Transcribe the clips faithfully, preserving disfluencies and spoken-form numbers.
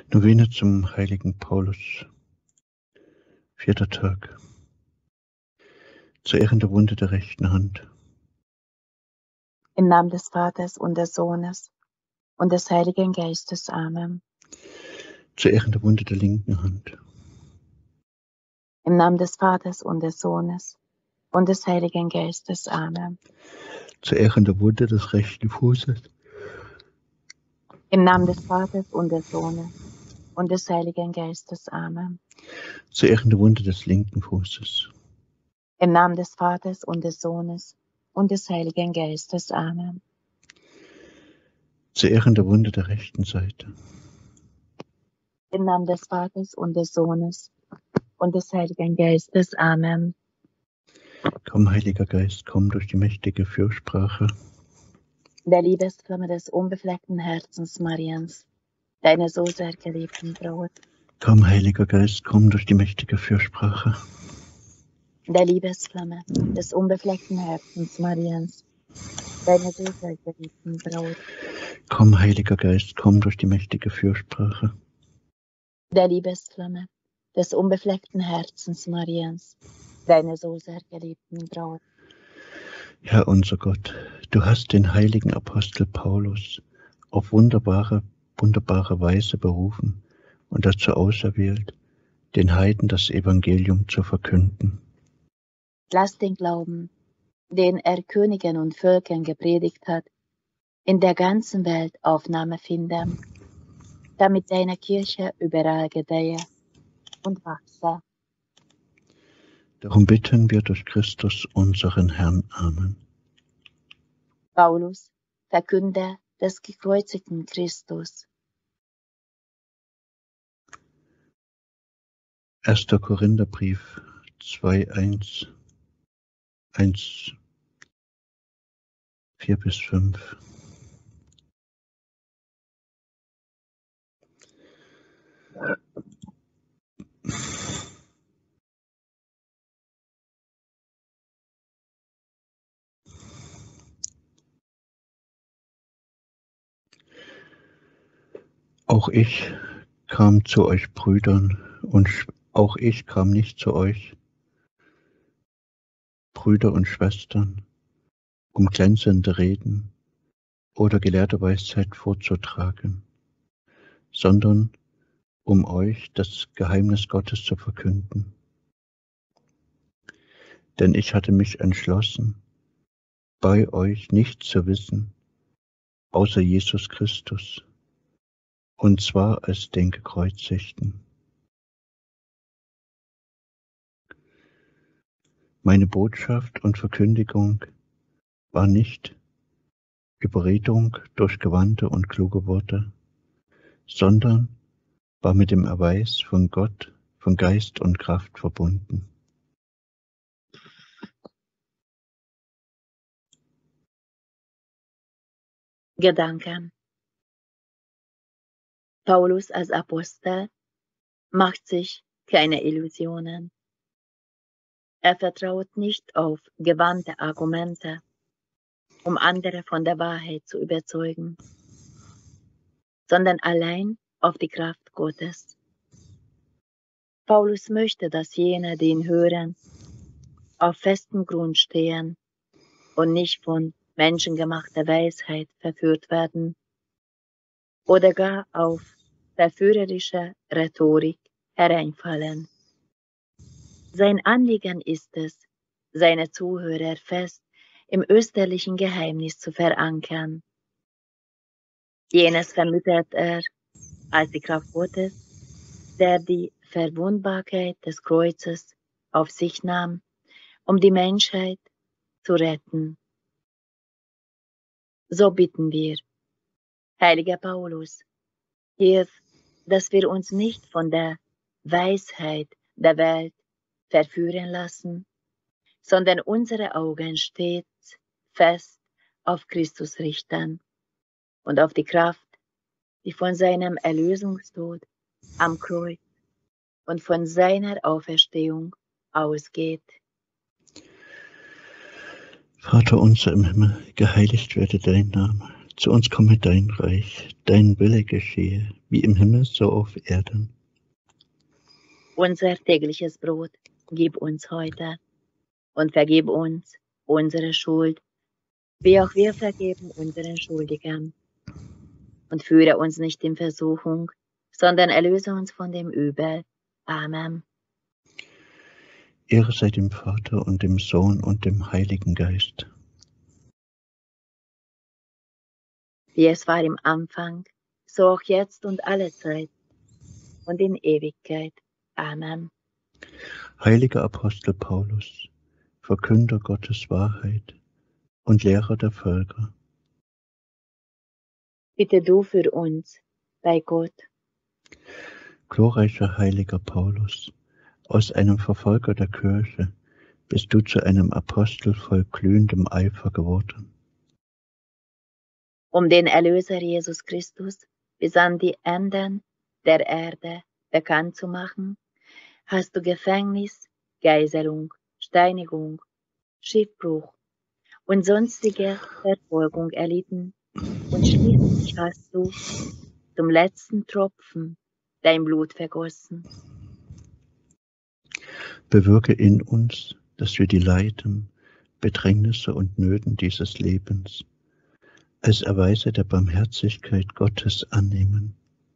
Novene zum heiligen Paulus. Vierter Tag. Zur Ehren der Wunde der rechten Hand. Im Namen des Vaters und des Sohnes und des Heiligen Geistes. Amen. Zur Ehren der Wunde der linken Hand. Im Namen des Vaters und des Sohnes und des Heiligen Geistes. Amen. Zur Ehren der Wunde des rechten Fußes. Im Namen des Vaters und des Sohnes und des Heiligen Geistes. Amen. Zur Ehren der Wunde des linken Fußes. Im Namen des Vaters und des Sohnes und des Heiligen Geistes. Amen. Zur Ehren der Wunde der rechten Seite. Im Namen des Vaters und des Sohnes und des Heiligen Geistes. Amen. Komm, Heiliger Geist, komm durch die mächtige Fürsprache Der Liebesflamme des unbefleckten Herzens Mariens, deiner so sehr geliebten Braut. Komm, Heiliger Geist, komm durch die mächtige Fürsprache Der Liebesflamme des unbefleckten Herzens Mariens, deiner so sehr geliebten Braut. Komm, Heiliger Geist, komm durch die mächtige Fürsprache Der Liebesflamme des unbefleckten Herzens Mariens, deiner so sehr geliebten Braut. Herr unser Gott, du hast den heiligen Apostel Paulus auf wunderbare, wunderbare Weise berufen und dazu auserwählt, den Heiden das Evangelium zu verkünden. Lass den Glauben, den er Königen und Völkern gepredigt hat, in der ganzen Welt Aufnahme finden, damit deine Kirche überall gedeihe und wachse. Darum bitten wir durch Christus unseren Herrn. Amen. Paulus, Verkünder des gekreuzigten Christus. Erster Korintherbrief zwei, eins, eins, vier bis fünf. Auch ich kam zu euch Brüdern, und auch ich kam nicht zu euch, Brüder und Schwestern, um glänzende Reden oder gelehrte Weisheit vorzutragen, sondern um euch das Geheimnis Gottes zu verkünden. Denn ich hatte mich entschlossen, bei euch nichts zu wissen, außer Jesus Christus, und zwar als den Gekreuzigten. Meine Botschaft und Verkündigung war nicht Überredung durch gewandte und kluge Worte, sondern war mit dem Erweis von Gott, von Geist und Kraft verbunden. Gedanken. Paulus als Apostel macht sich keine Illusionen. Er vertraut nicht auf gewandte Argumente, um andere von der Wahrheit zu überzeugen, sondern allein auf die Kraft Gottes. Paulus möchte, dass jene, die ihn hören, auf festem Grund stehen und nicht von menschengemachter Weisheit verführt werden oder gar auf verführerische Rhetorik hereinfallen. Sein Anliegen ist es, seine Zuhörer fest im österlichen Geheimnis zu verankern. Jenes vermittelt er als die Kraft Gottes, der die Verwundbarkeit des Kreuzes auf sich nahm, um die Menschheit zu retten. So bitten wir, heiliger Paulus, hilf, dass wir uns nicht von der Weisheit der Welt verführen lassen, sondern unsere Augen stets fest auf Christus richten und auf die Kraft, die von seinem Erlösungstod am Kreuz und von seiner Auferstehung ausgeht. Vater unser im Himmel, geheiligt werde dein Name, Zu uns komme dein Reich, dein Wille geschehe, wie im Himmel so auf Erden. Unser tägliches Brot gib uns heute und vergib uns unsere Schuld, wie auch wir vergeben unseren Schuldigern. Und führe uns nicht in Versuchung, sondern erlöse uns von dem Übel. Amen. Ehre sei dem Vater und dem Sohn und dem Heiligen Geist. Wie es war im Anfang, so auch jetzt und alle Zeit und in Ewigkeit. Amen. Heiliger Apostel Paulus, Verkünder Gottes Wahrheit und Lehrer der Völker, Bitte du für uns bei Gott. glorreicher heiliger Paulus, aus einem Verfolger der Kirche bist du zu einem Apostel voll glühendem Eifer geworden. Um den Erlöser Jesus Christus bis an die Enden der Erde bekannt zu machen, hast du Gefängnis, Geiselung, Steinigung, Schiffbruch und sonstige Verfolgung erlitten, und schließlich hast du zum letzten Tropfen dein Blut vergossen. Bewirke in uns, dass wir die Leiden, Bedrängnisse und Nöten dieses Lebens als Erweise der Barmherzigkeit Gottes annehmen.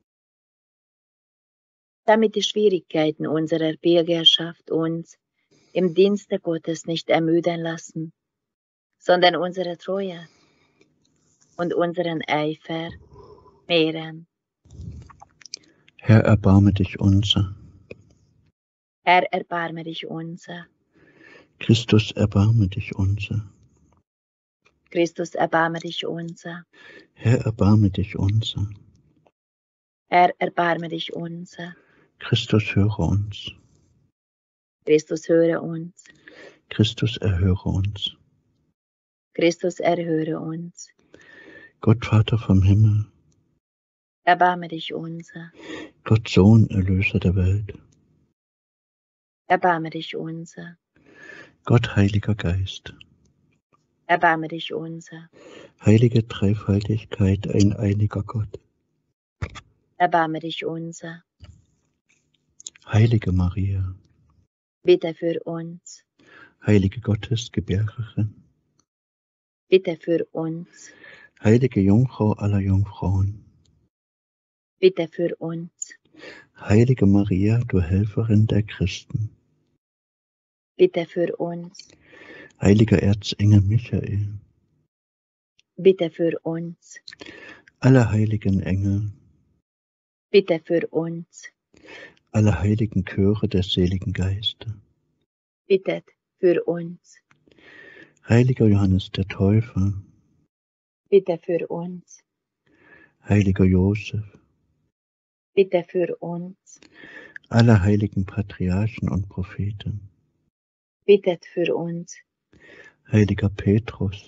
Damit die Schwierigkeiten unserer Bürgerschaft uns im Dienste Gottes nicht ermüden lassen, sondern unsere Treue und unseren Eifer mehren. Herr, erbarme dich unser. Herr, erbarme dich unser. Christus, erbarme dich unser. Christus, erbarme dich unser. Herr, erbarme dich unser. Herr, erbarme dich unser. Christus, höre uns. Christus, höre uns. Christus, erhöre uns. Christus, erhöre uns. Gott, Vater vom Himmel, Erbarme dich unser. Gott, Sohn, Erlöser der Welt, Erbarme dich unser. Gott, Heiliger Geist, Erbarme dich unser. heilige Dreifaltigkeit, ein einiger Gott, Erbarme dich unser. heilige Maria, Bitte für uns. heilige Gottesgebärerin, Bitte für uns. heilige Jungfrau aller Jungfrauen, Bitte für uns. heilige Maria, du Helferin der Christen, Bitte für uns. heiliger Erzengel Michael, Bitte für uns. alle heiligen Engel, Bitte für uns. alle heiligen Chöre der seligen Geister, Bittet für uns. heiliger Johannes der Täufer, Bitte für uns. heiliger Josef, Bitte für uns. alle heiligen Patriarchen und Propheten, Bittet für uns. heiliger Petrus,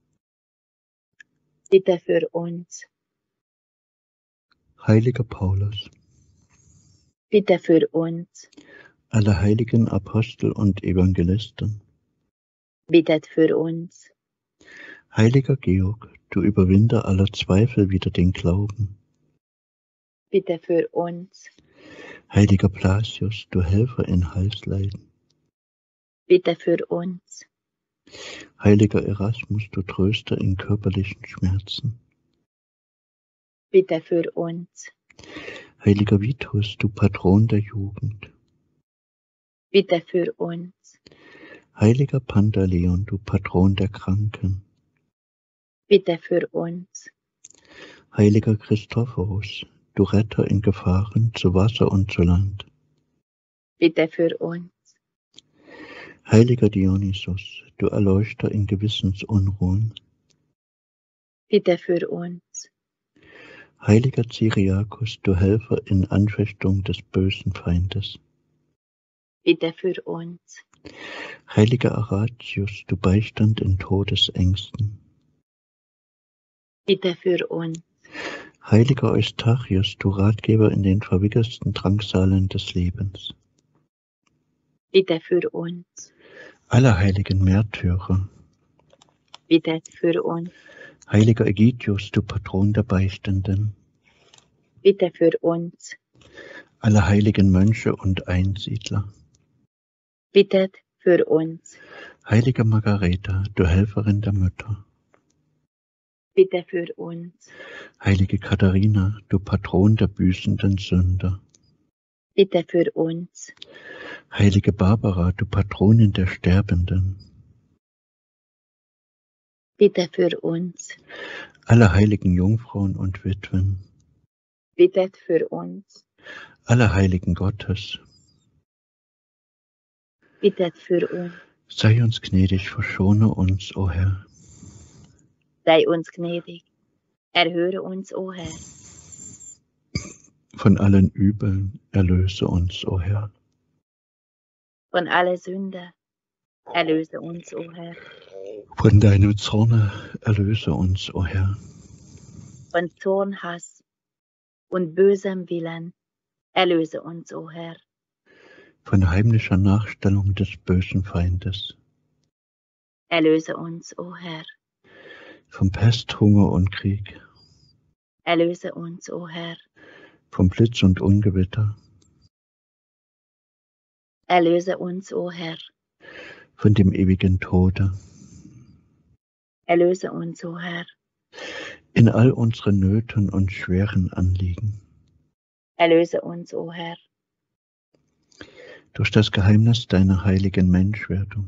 Bitte für uns. heiliger Paulus, Bitte für uns. alle heiligen Apostel und Evangelisten, Bittet für uns. heiliger Georg, du Überwinder aller Zweifel wider den Glauben, Bitte für uns. heiliger Blasius, du Helfer in Heilsleiden, Bitte für uns. heiliger Erasmus, du Tröster in körperlichen Schmerzen, Bitte für uns. heiliger Vitus, du Patron der Jugend, Bitte für uns. heiliger Pantaleon, du Patron der Kranken, Bitte für uns. heiliger Christophorus, du Retter in Gefahren zu Wasser und zu Land, Bitte für uns. heiliger Dionysus, du Erleuchter in Gewissensunruhen, Bitte für uns. heiliger Cyriakus, du Helfer in Anfechtung des bösen Feindes, Bitte für uns. heiliger Aratius, du Beistand in Todesängsten, Bitte für uns. heiliger Eustachius, du Ratgeber in den verwickelsten Drangsalen des Lebens, Bitte für uns. alle heiligen Märtyrer, Bittet für uns. Heiliger Egidius, du Patron der Beichtenden, bitte für uns. alle heiligen Mönche und Einsiedler, Bittet für uns. heilige Margareta, du Helferin der Mütter, Bitte für uns. heilige Katharina, du Patron der büßenden Sünder, Bitte für uns. heilige Barbara, du Patronin der Sterbenden, Bitte für uns. alle heiligen Jungfrauen und Witwen, Bittet für uns. alle Heiligen Gottes, Bittet für uns. sei uns gnädig, verschone uns, o Herr. Sei uns gnädig. Erhöre uns, o Herr. Von allen Übeln erlöse uns, o Herr. Von aller Sünde erlöse uns, o Herr. Von deinem Zorne erlöse uns, o Herr. Von Zorn, Hass und bösem Willen erlöse uns, o Herr. Von heimlicher Nachstellung des bösen Feindes, Erlöse uns, o Herr. vom Pest, Hunger und Krieg, Erlöse uns, o Herr. vom Blitz und Ungewitter, Erlöse uns, o Herr. von dem ewigen Tode. Erlöse uns, o Herr. In all unseren Nöten und schweren Anliegen, Erlöse uns, o Herr. durch das Geheimnis deiner heiligen Menschwerdung,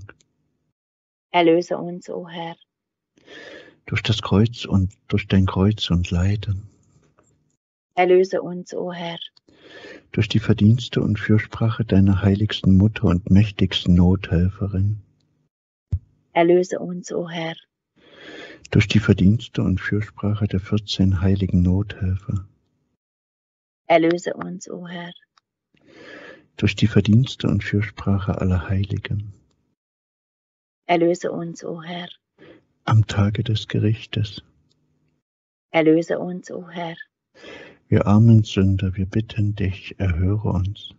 Erlöse uns, o Herr. durch das Kreuz und durch dein Kreuz und Leiden, Erlöse uns, o Herr. durch die Verdienste und Fürsprache deiner heiligsten Mutter und mächtigsten Nothelferin, Erlöse uns, o Herr. durch die Verdienste und Fürsprache der vierzehn heiligen Nothelfer, Erlöse uns, o Herr. durch die Verdienste und Fürsprache aller Heiligen, Erlöse uns, o Herr. am Tage des Gerichtes. Erlöse uns, o Herr. Wir armen Sünder, wir bitten dich, erhöre uns.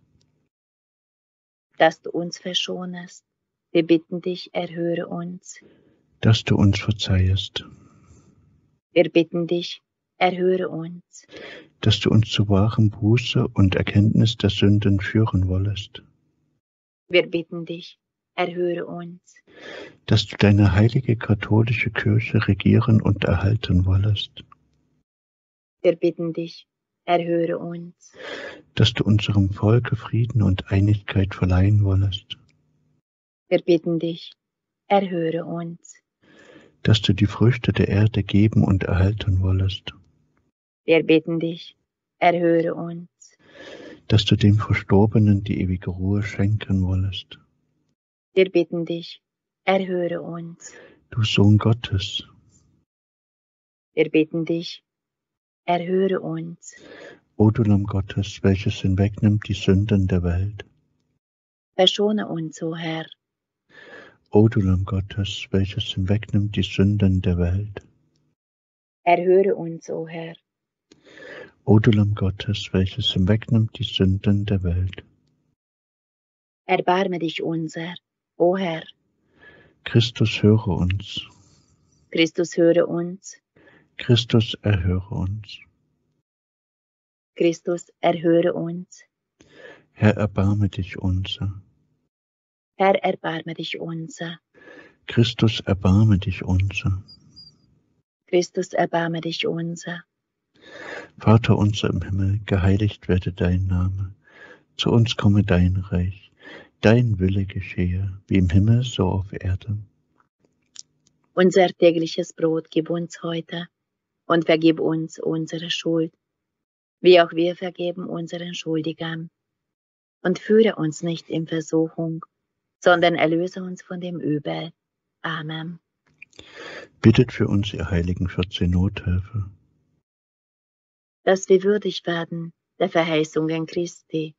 Dass du uns verschonest, wir bitten dich, erhöre uns. Dass du uns verzeihest, Wir bitten dich, erhöre uns. dass du uns zu wahrem Buße und Erkenntnis der Sünden führen wollest, Wir bitten dich, erhöre uns. dass du deine heilige katholische Kirche regieren und erhalten wollest, Wir bitten dich, erhöre uns. dass du unserem Volke Frieden und Einigkeit verleihen wollest, Wir bitten dich, erhöre uns. dass du die Früchte der Erde geben und erhalten wollest, Wir bitten dich, erhöre uns. dass du dem Verstorbenen die ewige Ruhe schenken wollest, Wir bitten dich, erhöre uns. du Sohn Gottes, Wir bitten dich, erhöre uns. o du Lamm Gottes, welches hinwegnimmt die Sünden der Welt, Verschone uns, o Herr. o du Lamm Gottes, welches hinwegnimmt die Sünden der Welt, Erhöre uns, o Herr. o du Lamm Gottes, welches hinwegnimmt die Sünden der Welt. Erbarme dich unser, o Herr. Christus, höre uns. Christus, höre uns. Christus, erhöre uns. Christus, erhöre uns. Herr, erbarme dich unser. Herr, erbarme dich unser. Christus, erbarme dich unser. Christus, erbarme dich unser. Vater unser im Himmel, geheiligt werde dein Name. Zu uns komme dein Reich. Dein Wille geschehe, wie im Himmel, so auf Erden. Unser tägliches Brot gib uns heute und vergib uns unsere Schuld, wie auch wir vergeben unseren Schuldigern. Und führe uns nicht in Versuchung, sondern erlöse uns von dem Übel. Amen. Bittet für uns, ihr heiligen vierzehn Nothelfer, dass wir würdig werden der Verheißungen Christi.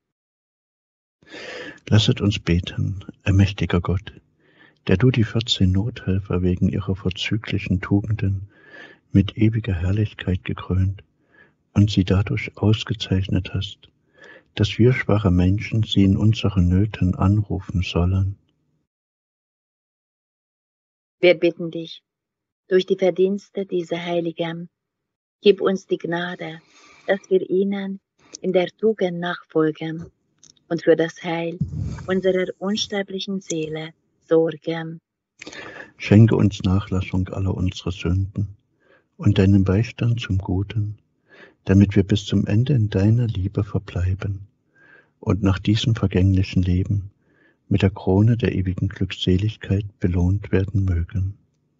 Lasset uns beten, allmächtiger Gott, der du die vierzehn Nothelfer wegen ihrer vorzüglichen Tugenden mit ewiger Herrlichkeit gekrönt und sie dadurch ausgezeichnet hast, dass wir schwache Menschen sie in unseren Nöten anrufen sollen. Wir bitten dich, durch die Verdienste dieser Heiligen, gib uns die Gnade, dass wir ihnen in der Tugend nachfolgen und für das Heil unserer unsterblichen Seele sorgen. Schenke uns Nachlassung aller unserer Sünden und deinen Beistand zum Guten, damit wir bis zum Ende in deiner Liebe verbleiben und nach diesem vergänglichen Leben mit der Krone der ewigen Glückseligkeit belohnt werden mögen.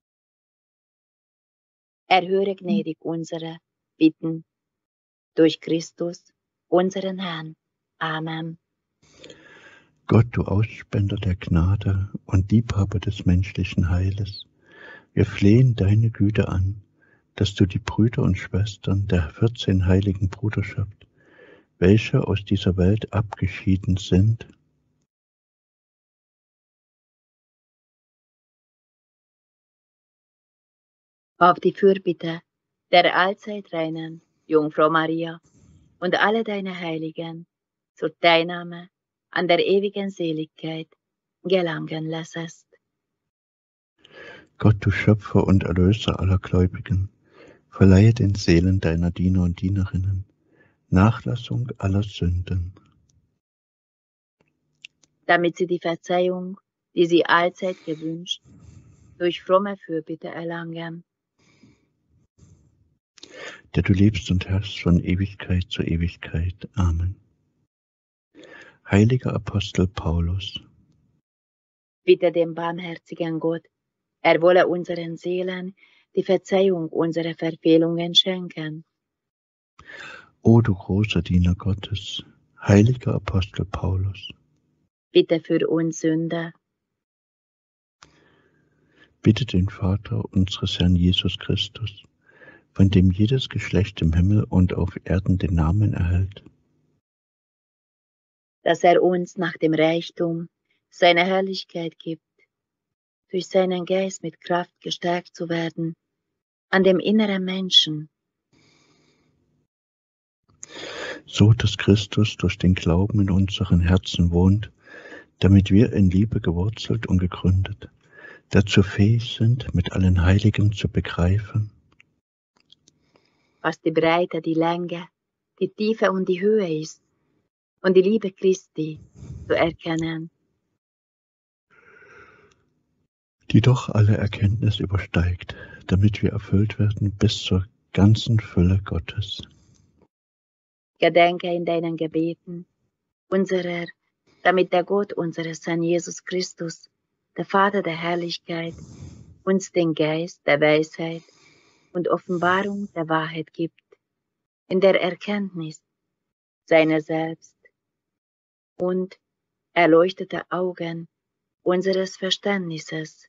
Erhöre gnädig unsere Bitten durch Christus, unseren Herrn. Amen. Gott, du Ausspender der Gnade und Liebhaber des menschlichen Heiles, wir flehen deine Güte an, dass du die Brüder und Schwestern der vierzehn heiligen Bruderschaft, welche aus dieser Welt abgeschieden sind, auf die Fürbitte der allzeit reinen Jungfrau Maria und alle deine Heiligen zur Teilnahme an der ewigen Seligkeit gelangen lässest. Gott, du Schöpfer und Erlöser aller Gläubigen, verleihe den Seelen deiner Diener und Dienerinnen Nachlassung aller Sünden, damit sie die Verzeihung, die sie allzeit gewünscht, durch fromme Fürbitte erlangen. der du lebst und herrschst von Ewigkeit zu Ewigkeit. Amen. Heiliger Apostel Paulus, Bitte dem barmherzigen Gott, er wolle unseren Seelen die Verzeihung unserer Verfehlungen schenken. o du großer Diener Gottes, heiliger Apostel Paulus, Bitte für uns Sünder, bitte den Vater unseres Herrn Jesus Christus, von dem jedes Geschlecht im Himmel und auf Erden den Namen erhält, dass er uns nach dem Reichtum seiner Herrlichkeit gibt, durch seinen Geist mit Kraft gestärkt zu werden, an dem inneren Menschen, so dass Christus durch den Glauben in unseren Herzen wohnt, damit wir in Liebe gewurzelt und gegründet, dazu fähig sind, mit allen Heiligen zu begreifen, was die Breite, die Länge, die Tiefe und die Höhe ist, und die Liebe Christi zu erkennen, die doch alle Erkenntnis übersteigt, damit wir erfüllt werden bis zur ganzen Fülle Gottes. Gedenke in deinen Gebeten unserer, damit der Gott unseres Herrn Jesus Christus, der Vater der Herrlichkeit, uns den Geist der Weisheit und Offenbarung der Wahrheit gibt, in der Erkenntnis seiner selbst und erleuchtete Augen unseres Verständnisses,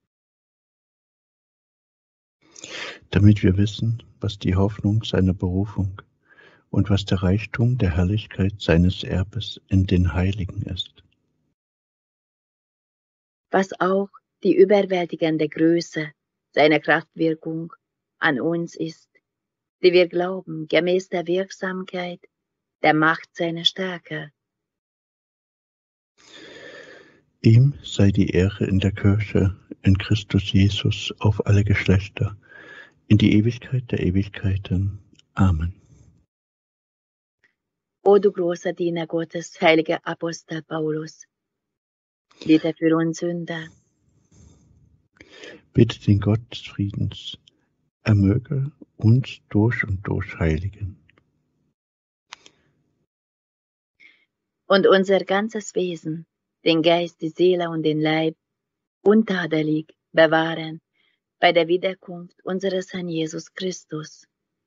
damit wir wissen, was die Hoffnung seiner Berufung und was der Reichtum der Herrlichkeit seines Erbes in den Heiligen ist, was auch die überwältigende Größe seiner Kraftwirkung an uns ist, die wir glauben, gemäß der Wirksamkeit der Macht seiner Stärke. Ihm sei die Ehre in der Kirche, in Christus Jesus, auf alle Geschlechter, in die Ewigkeit der Ewigkeiten. Amen. O du großer Diener Gottes, heiliger Apostel Paulus, bitte für uns Sünder, Bitte den Gott des Friedens, er möge uns durch und durch heiligen und unser ganzes Wesen, den Geist, die Seele und den Leib, untadelig bewahren bei der Wiederkunft unseres Herrn Jesus Christus.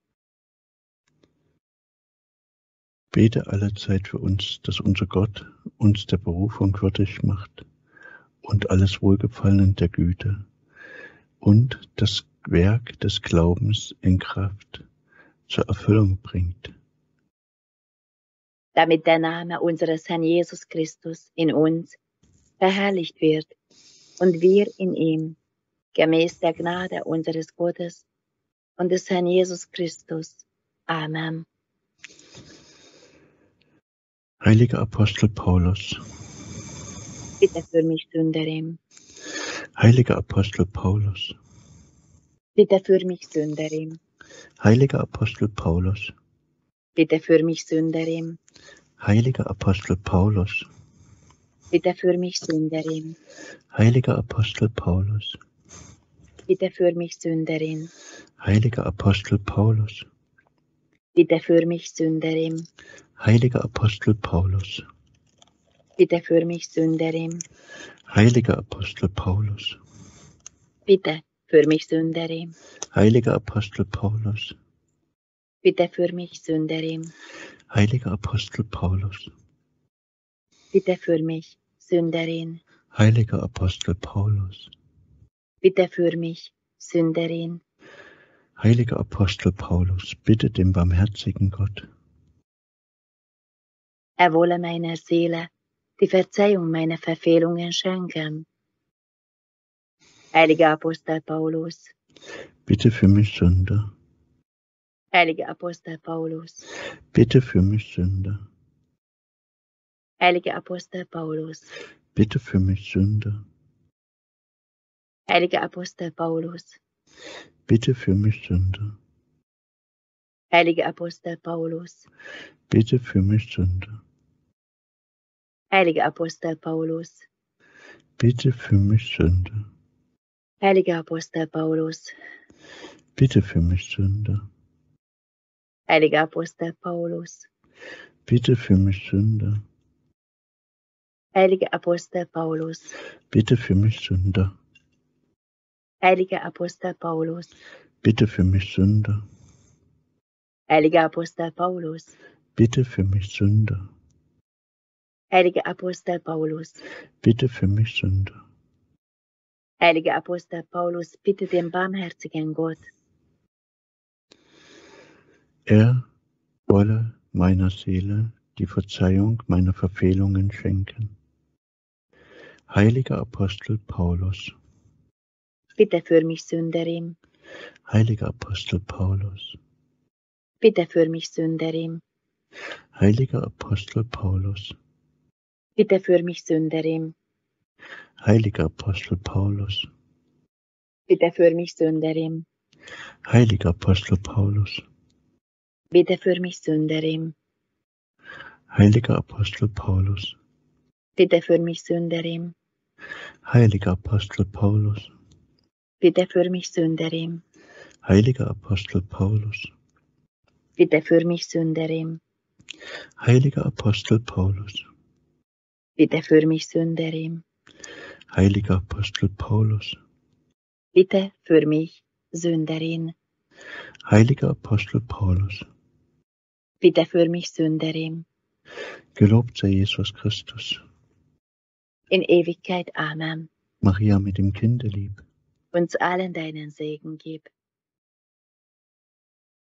Bete allezeit für uns, dass unser Gott uns der Berufung würdig macht und alles Wohlgefallen der Güte und das Werk des Glaubens in Kraft zur Erfüllung bringt, damit der Name unseres Herrn Jesus Christus in uns verherrlicht wird und wir in ihm, gemäß der Gnade unseres Gottes und des Herrn Jesus Christus. Amen. Heiliger Apostel Paulus, Bitte für mich Sünderin, Heiliger Apostel Paulus, Bitte für mich Sünderin. Heiliger Apostel Paulus, Bitte für mich Sünderin. heiliger Apostel Paulus, Bitte für mich Sünderin. heiliger Apostel Paulus, Bitte für mich Sünderin. heiliger Apostel Paulus, Bitte für mich Sünderin. heiliger Apostel Paulus, Bitte für mich Sünderin. heiliger Apostel Paulus, Bitte für mich Sünderin. heiliger Apostel Paulus, Bitte für mich Sünderin. heiliger Apostel Paulus, Bitte für mich Sünderin. heiliger Apostel Paulus, Bitte für mich Sünderin. heiliger Apostel Paulus, bitte den barmherzigen Gott, Er wolle meiner Seele die Verzeihung meiner Verfehlungen schenken. Heiliger Apostel Paulus, bitte für mich Sünder, heiliger Apostel Paulus, bitte für mich Sünder, heiliger Apostel Paulus, bitte für mich Sünder, heiliger Apostel Paulus, bitte für mich Sünder, heiliger Apostel Paulus, bitte für mich Sünder, heiliger Apostel Paulus, bitte für mich Sünder, heiliger Apostel Paulus, bitte für mich Sünder, heiliger Apostel Paulus, bitte für mich Sünder, heiliger Apostel Paulus, bitte für mich Sünder, heiliger Apostel Paulus, bitte für mich Sünder, heiliger Apostel Paulus, bitte für mich Sünder, heiliger Apostel Paulus, bitte für mich Sünder, heiliger Apostel Paulus, bitte den barmherzigen Gott. er wolle meiner Seele die Verzeihung meiner Verfehlungen schenken. Heiliger Apostel Paulus, Bitte für mich Sünderin, heiliger Apostel Paulus, bitte für mich Sünderin, heiliger Apostel Paulus, bitte für mich Sünderin, heiliger Apostel Paulus, bitte für mich Sünderin, heiliger Apostel Paulus, bitte für mich Sünderin, heiliger Apostel Paulus, bitte für mich Sünderin, heiliger Apostel Paulus, bitte für mich Sünderin, heiliger Apostel Paulus, bitte für mich Sünderin, heiliger Apostel Paulus, bitte für mich Sünderin, heiliger Apostel Paulus, bitte für mich Sünderin, heiliger Apostel Paulus, bitte für mich Sünderin, gelobt sei Jesus Christus. in Ewigkeit Amen, Maria mit dem Kinde lieb. uns allen deinen Segen gib.